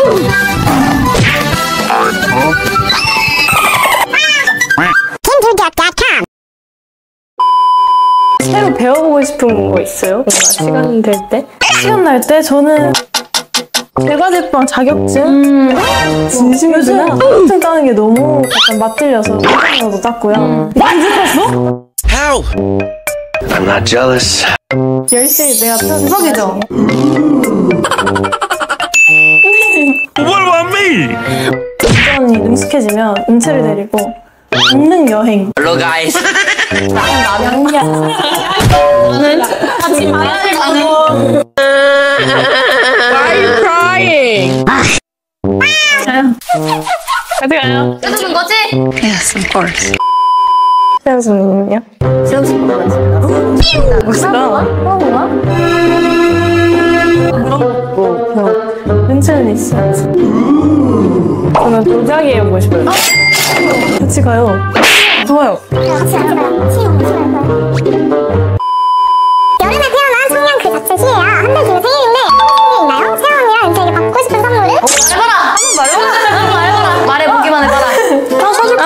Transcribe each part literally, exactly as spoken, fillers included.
새로 배워보고 싶은 거 있어요? 뭔가 시간 될 때? 시간 날 때 저는 대과제빵 자격증? 음. 진심이구나. 자격증 따는 게 너무 약간 맛들려서 자격증도 땄고요. 음. 언제 땄어? How? I'm not jealous. 열심히 내가 편석이죠. What about me? 운전이 능숙해지면 은채를 데리고 강릉 여행. Hello guys. 양양. 오늘 같이 마야를 가는. Why are you crying? 가요. 같이 가요. 뜯어준 거지? Yes, of course. 세연수님은요? 세연수님 맞습니다. 멋있다. 뭐, 은채는 있어. 저는 도자기 해보고 싶어요. 같이 가요. 좋아요. 같이 같이 가요. 시험 시험. 여름에 태어난 청년 그 자체 시에야 한 달 뒤면 생일인데 있나요? 세영이랑 은채에게 받고 싶은 선물은? 말해봐라! 말해봐라! 말해봐라! 말해보기만 해봐라. 아, 사줄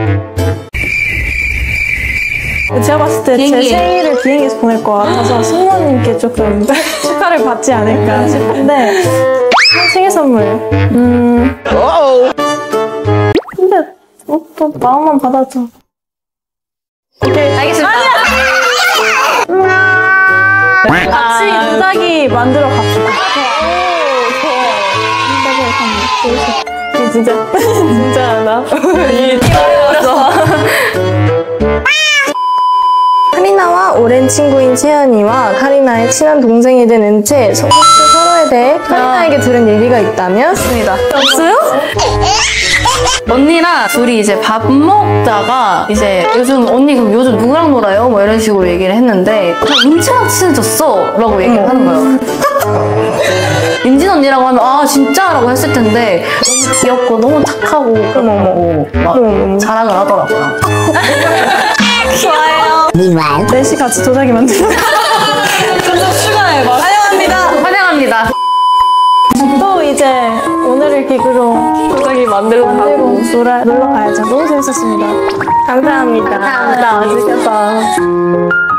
제가 봤을 때 제 생일을 비행기에서 보낼 것 같아서 승무원님께 조금 축하를 받지 않을까 싶은데 생일 선물 음 근데 어, 또 마음만 받아줘. 오케이 알겠습니다. 같이 도자기 만들어 갑시다. 도자기 진짜 진짜 나 이어서 카리나와 오랜 친구인 채연이와 카리나의 친한 동생이 된 은채. 혹시 서로에 대해 카리나에게 들은 얘기가 있다면? 맞습니다. 없어요? 언니랑 둘이 이제 밥 먹다가 이제 요즘 언니 그럼 요즘 누구랑 놀아요? 뭐 이런 식으로 얘기를 했는데 그냥 은채랑 친해졌어 라고 얘기를 하는 거예요. 민진 언니라고 하면 아 진짜? 라고 했을 텐데 너무 귀엽고 너무 착하고 어머머 막 어머머. 자랑을 하더라고요. 좋아요. 넷이 같이 도자기 만들어. 진짜 추가해 봐. 환영합니다. 환영합니다. 또 이제 오늘을 계기로 도자기 만들고 가고 놀러, 놀러 가야죠. 너무 재밌었습니다. 감사합니다. 감사합니다. 와주셔서.